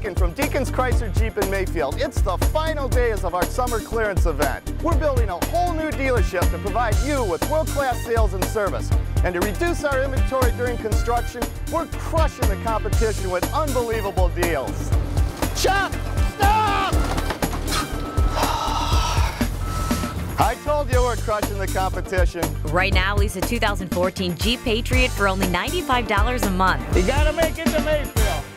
Deacon from Deacon's Chrysler Jeep in Mayfield. It's the final days of our summer clearance event. We're building a whole new dealership to provide you with world-class sales and service. And to reduce our inventory during construction, we're crushing the competition with unbelievable deals. Chuck, stop! I told you we're crushing the competition. Right now, lease a 2014 Jeep Patriot for only $95 a month. You gotta make it to Mayfield.